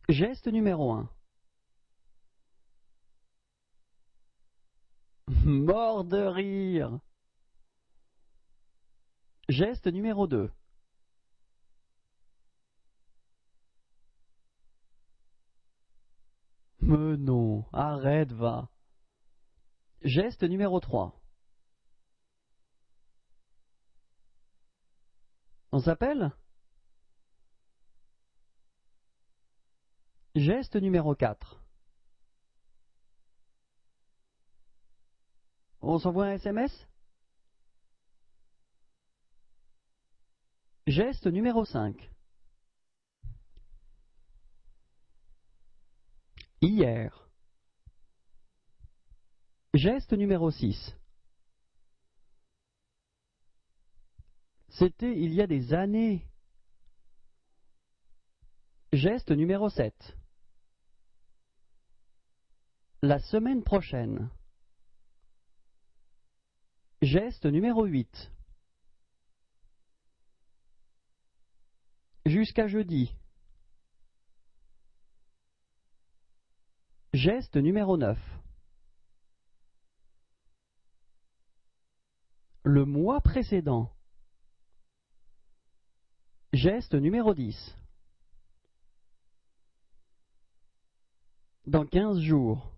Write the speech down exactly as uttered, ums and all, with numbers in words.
Geste numéro un. Mort de rire. Geste numéro deux. Mais non, arrête, va. Geste numéro trois. On s'appelle? Geste numéro quatre. On s'envoie un S M S? Geste numéro cinq. Hier. Geste numéro six. C'était il y a des années. Geste numéro sept. La semaine prochaine. Geste numéro huit. Jusqu'à jeudi. Geste numéro neuf. Le mois précédent. Geste numéro dix. Dans quinze jours.